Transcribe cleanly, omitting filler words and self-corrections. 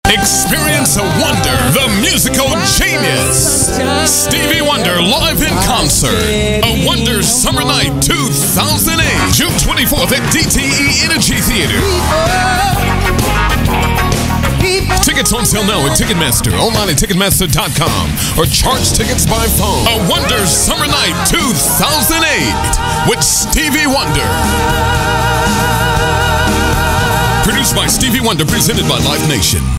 Experience a wonder, the musical genius. Stevie Wonder live in concert. A Wonder Summer Night 2008. June 24th at DTE Energy Theater. Tickets on sale now at Ticketmaster, online at Ticketmaster.com, or charge tickets by phone. A Wonder Summer Night 2008 with Stevie Wonder. Produced by Stevie Wonder, presented by Live Nation.